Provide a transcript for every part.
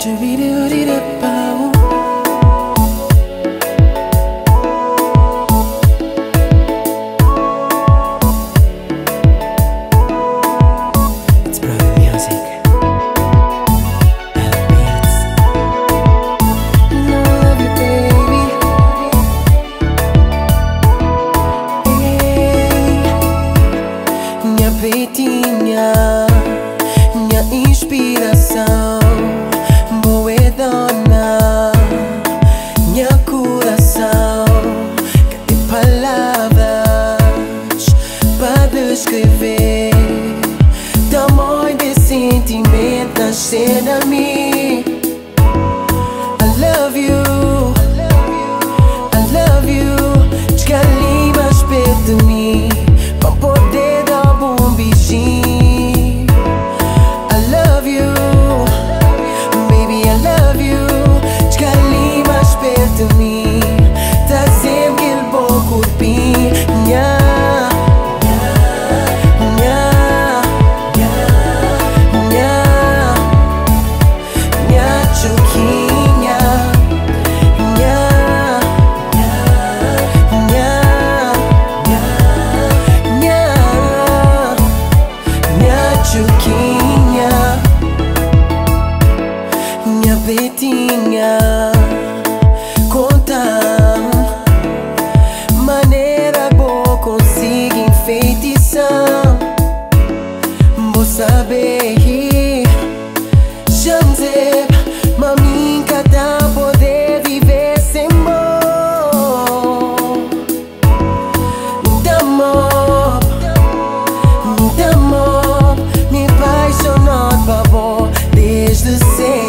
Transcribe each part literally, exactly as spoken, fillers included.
Jubidoodidabau. It's Brother Music. L Beats. Love you, baby. Hey. Minha peitinha, minha inspiração. Boa dona, minha coração. Cadê palavras para descrever tamanho de sentimento nascer a mim? I love you, I love you. Descali mais perto de mim pra poder dar um beijinho. I love you, perto de mim, tá sempre aquele bom corpinho. Nha, nha, nha, nha, nha, choquinha. Nha, nha, nha, nha, nha, choquinha. Minha betinha, maneira boa consigo enfeitiçar. Vou saber Jamzeb, mamin cada poder viver sem amor. Damor, damor, me apaixonou por amor desde sempre.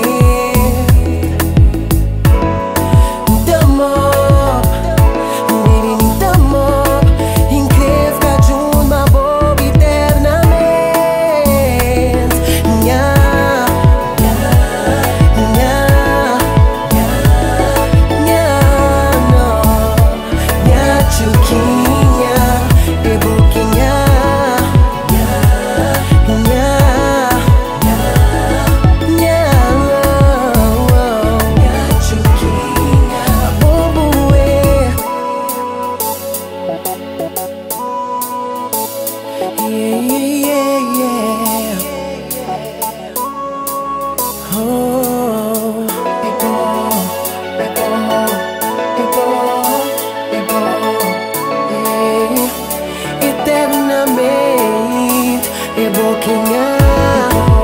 Yeah, yeah, yeah. Oh, ebo, ebo, ebo, ebo, yeah. Eternamente, ebo quem é.